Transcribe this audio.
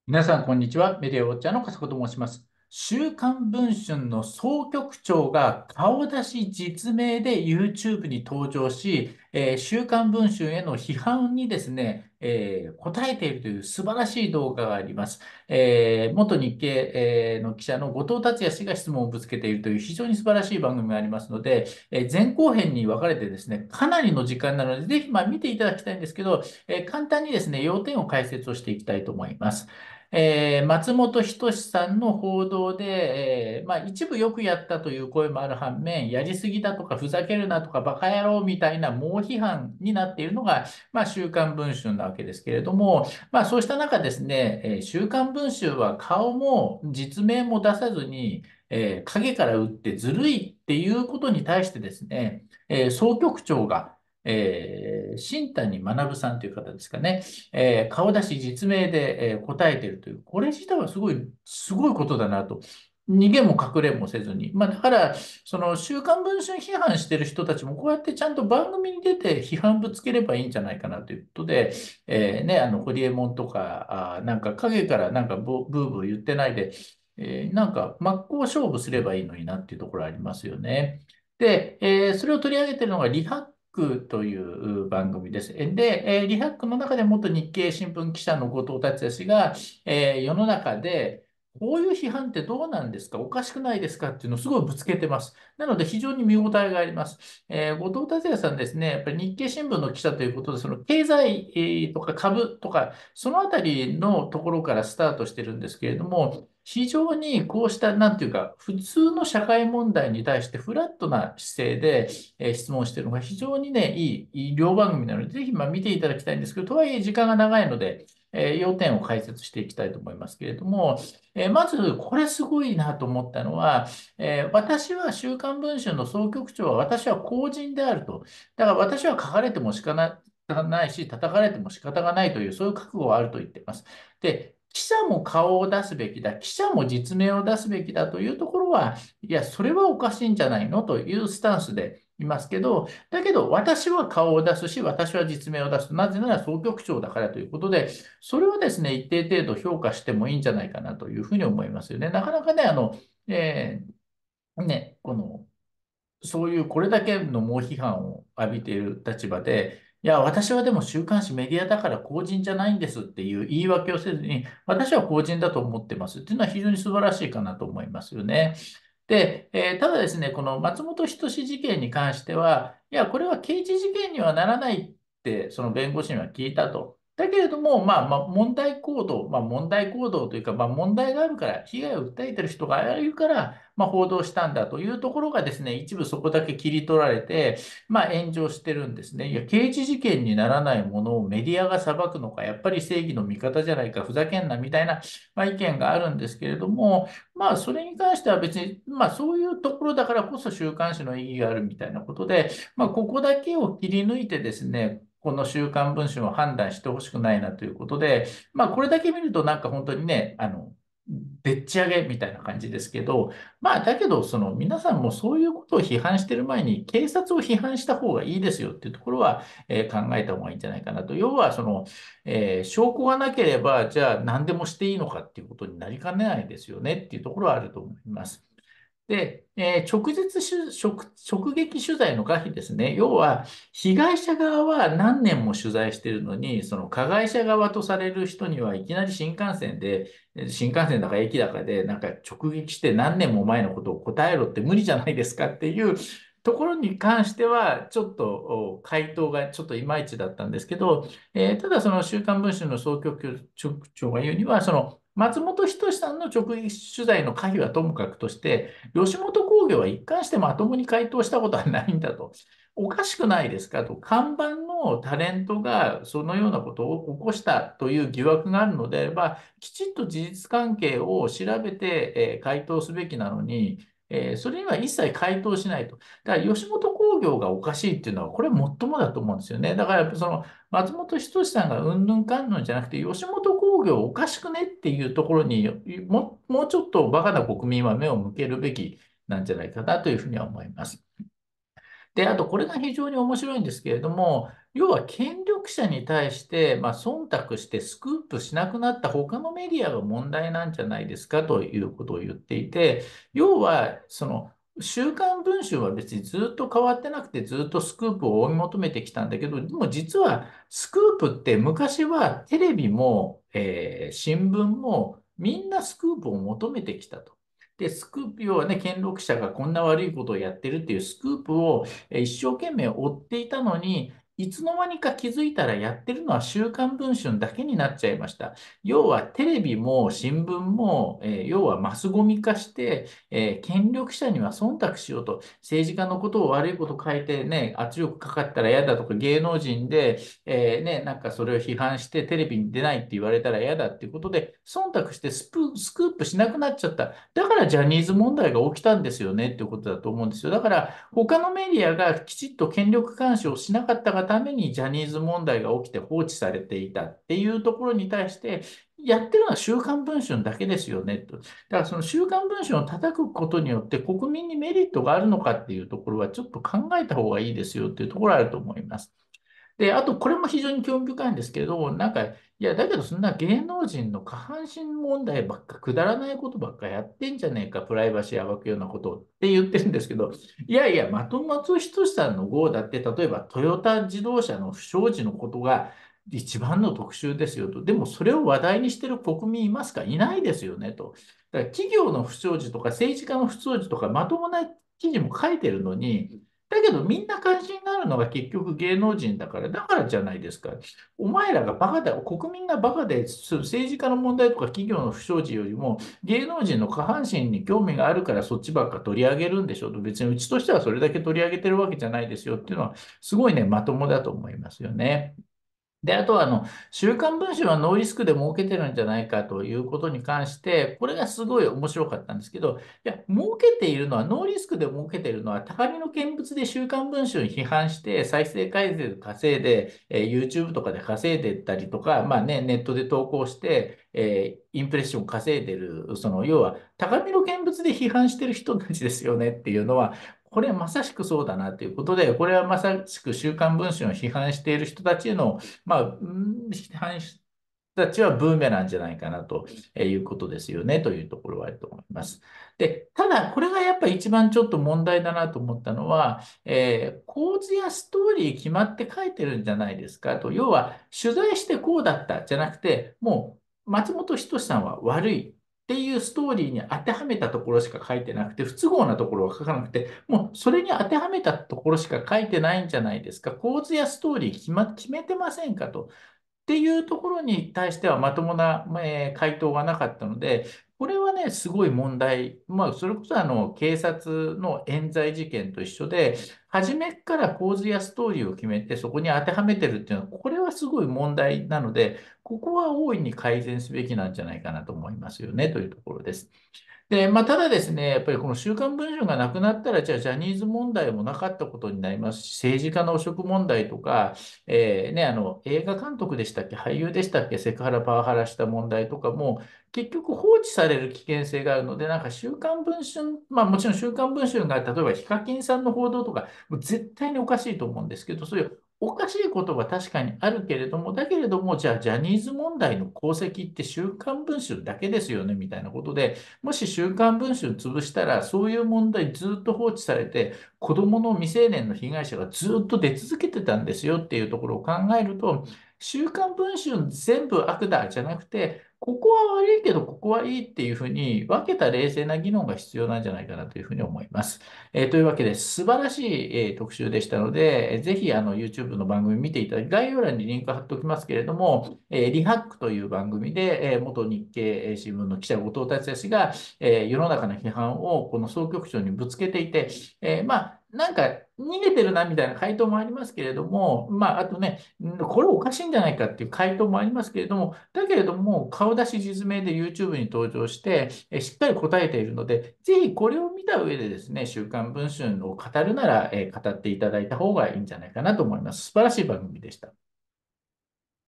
皆さん、こんにちは。メディアウォッチャーの笠子と申します。週刊文春の総局長が顔出し実名で YouTube に登場し、週刊文春への批判にですね、答えているという素晴らしい動画があります。元日経、の記者の後藤達也氏が質問をぶつけているという非常に素晴らしい番組がありますので、前後編に分かれてですね、かなりの時間なので、ぜひ見ていただきたいんですけど、簡単にですね、要点を解説をしていきたいと思います。松本人志さんの報道で、一部よくやったという声もある反面、やりすぎだとか、ふざけるなとか、バカ野郎みたいな猛批判になっているのが、週刊文春なわけですけれども、そうした中ですね、週刊文春は顔も実名も出さずに、影から打ってずるいっていうことに対してですね、総局長が、新谷学さんという方ですかね、顔出し実名で、答えているという、これ自体はすごいことだなと。逃げも隠れもせずに。だから、その週刊文春批判してる人たちも、こうやってちゃんと番組に出て批判ぶつければいいんじゃないかなということで、ホリエモンとか、なんか影からなんかブーブー言ってないで、なんか真っ向勝負すればいいのになっていうところありますよね。で、それを取り上げているのがリハックという番組です。で、リハックの中で元日経新聞記者の後藤達也氏が、世の中でこういう批判ってどうなんですか、おかしくないですかっていうのをすごいぶつけてます。なので非常に見応えがあります。後藤達也さんですね、やっぱり日経新聞の記者ということで、その経済とか株とか、そのあたりのところからスタートしてるんですけれども、非常にこうした、なんていうか、普通の社会問題に対してフラットな姿勢で、質問しているのが非常にね、いい両番組なので、ぜひ見ていただきたいんですけど、とはいえ時間が長いので、要点を解説していきたいと思いますけれども、まず、これすごいなと思ったのは、私は週刊文春の総局長は私は公人であると。だから私は書かれても仕方ないし、叩かれても仕方がないという、そういう覚悟はあると言っています。で、記者も顔を出すべきだ、記者も実名を出すべきだというところは、いや、それはおかしいんじゃないのというスタンスでいますけど、だけど私は顔を出すし、私は実名を出す。なぜなら総局長だからということで、それはですね、一定程度評価してもいいんじゃないかなというふうに思いますよね。なかなかね、えそういうこれだけの猛批判を浴びている立場で、いや、私はでも週刊誌メディアだから公人じゃないんですっていう言い訳をせずに、私は公人だと思ってますっていうのは非常に素晴らしいかなと思いますよね。で、ただですね、この松本人志事件に関しては、いや、これは刑事事件にはならないって、その弁護士には聞いたと。だけれども、問題行動というか、問題があるから、被害を訴えてる人がいるから、報道したんだというところがですね、一部そこだけ切り取られて、炎上してるんですね。いや、刑事事件にならないものをメディアが裁くのか、やっぱり正義の味方じゃないか、ふざけんなみたいな、意見があるんですけれども、それに関しては別に、そういうところだからこそ週刊誌の意義があるみたいなことで、ここだけを切り抜いてですね、この週刊文春を判断してほしくないなということで、これだけ見るとなんか本当にね、でっち上げみたいな感じですけど、だけど、その皆さんもそういうことを批判してる前に、警察を批判した方がいいですよっていうところは、考えた方がいいんじゃないかなと。要は、証拠がなければ、じゃあ何でもしていいのかっていうことになりかねないですよねっていうところはあると思います。で、直撃取材の可否ですね。要は、被害者側は何年も取材しているのに、その加害者側とされる人にはいきなり新幹線だか駅だかで、なんか直撃して何年も前のことを答えろって無理じゃないですかっていうところに関しては、ちょっと回答がちょっといまいちだったんですけど、ただその週刊文春の総局長が言うには、その松本人志さんの直撃取材の可否はともかくとして、吉本興業は一貫してまともに回答したことはないんだと。おかしくないですかと。看板のタレントがそのようなことを起こしたという疑惑があるのであれば、きちっと事実関係を調べて、回答すべきなのに、それには一切回答しないと。だから吉本興業がおかしいっていうのは、これ最もだと思うんですよね。だからやっぱその松本人志さんがうんぬんかんぬんじゃなくて、吉本興業おかしくねっていうところにもうちょっとバカな国民は目を向けるべきなんじゃないかなというふうには思います。 で、あとこれが非常に面白いんですけれども、要は権力者に対して、忖度してスクープしなくなった他のメディアが問題なんじゃないですかということを言っていて、要は、週刊文春は別にずっと変わってなくて、ずっとスクープを追い求めてきたんだけど、でも実はスクープって昔はテレビも、新聞もみんなスクープを求めてきたと。で、スクープ、要はね、権力者がこんな悪いことをやってるっていうスクープを一生懸命追っていたのに、いつの間にか気づいたらやってるのは週刊文春だけになっちゃいました。要はテレビも新聞も、要はマスゴミ化して、権力者には忖度しようと、政治家のことを悪いこと書いてね、圧力かかったら嫌だとか、芸能人で、なんかそれを批判してテレビに出ないって言われたら嫌だっていうことで、忖度してスクープしなくなっちゃった。だからジャニーズ問題が起きたんですよねっていうことだと思うんですよ。だから他のメディアがきちっと権力干渉をしなかったがためにジャニーズ問題が起きて放置されていたっていうところに対して、やってるのは週刊文春だけですよねと。だからその週刊文春を叩くことによって国民にメリットがあるのかっていうところはちょっと考えた方がいいですよっていうところがあると思います。で、あと、これも非常に興味深いんですけど、なんか、いや、だけどそんな芸能人の下半身問題ばっか、くだらないことばっかやってんじゃねえか、プライバシー暴くようなことって言ってるんですけど、いやいや、松尾さんの号だって、例えばトヨタ自動車の不祥事のことが一番の特集ですよと。でも、それを話題にしてる国民いますか？いないですよねと。だから企業の不祥事とか政治家の不祥事とかまともな記事も書いてるのに、だけどみんな関心があるのが結局芸能人だから、だからじゃないですか。お前らがバカだ、国民がバカで、政治家の問題とか企業の不祥事よりも芸能人の下半身に興味があるからそっちばっか取り上げるんでしょと、別にうちとしてはそれだけ取り上げてるわけじゃないですよっていうのは、すごいね、まともだと思いますよね。で、あとは、週刊文春はノーリスクで儲けてるんじゃないかということに関して、これがすごい面白かったんですけど、いや、儲けているのは、ノーリスクで儲けているのは、高みの見物で週刊文春批判して、再生回数稼いで、YouTube とかで稼いでったりとか、まあね、ネットで投稿して、インプレッション稼いでる、要は、高みの見物で批判してる人たちですよねっていうのは、これはまさしくそうだなということで、これはまさしく週刊文春を批判している人たちへの批判したちはブーメランじゃないかなということですよねというところはあると思います。で、ただ、これがやっぱり一番ちょっと問題だなと思ったのは、構図やストーリー決まって書いてるんじゃないですかと。要は、取材してこうだったじゃなくて、もう松本人志さんは悪い。っていうストーリーに当てはめたところしか書いてなくて、不都合なところは書かなくて、もうそれに当てはめたところしか書いてないんじゃないですか。構図やストーリー決めてませんかと。っていうところに対してはまともな、回答がなかったので、これはね、すごい問題。それこそ警察の冤罪事件と一緒で、初めから構図やストーリーを決めて、そこに当てはめてるっていうのは、これはすごい問題なので、ここは大いに改善すべきなんじゃないかなと思いますよね、というところです。で、ただですね、やっぱりこの週刊文春がなくなったら、じゃあジャニーズ問題もなかったことになりますし、政治家の汚職問題とか、映画監督でしたっけ、俳優でしたっけ、セクハラ、パワハラした問題とかも、結局放置される危険性があるので、なんか週刊文春、もちろん週刊文春が、例えばヒカキンさんの報道とか、もう絶対におかしいと思うんですけど、そういうおかしいことは確かにあるけれども、だけれども、じゃあジャニーズ問題の功績って週刊文春だけですよね、みたいなことで、もし週刊文春潰したら、そういう問題ずっと放置されて、子供の未成年の被害者がずっと出続けてたんですよっていうところを考えると、週刊文春全部悪だじゃなくて、ここは悪いけど、ここはいいっていうふうに分けた冷静な議論が必要なんじゃないかなというふうに思います。というわけで、素晴らしい、特集でしたので、ぜひYouTube の番組見ていただき、概要欄にリンク貼っておきますけれども、リハックという番組で、元日経新聞の記者後藤達也氏が、世の中の批判をこの総局長にぶつけていて、なんか逃げてるなみたいな回答もありますけれども、あとね、これおかしいんじゃないかっていう回答もありますけれども、だけれども、顔出し実名で YouTube に登場して、しっかり答えているので、ぜひこれを見た上でですね、週刊文春を語るなら、語っていただいた方がいいんじゃないかなと思います。素晴らしい番組でした。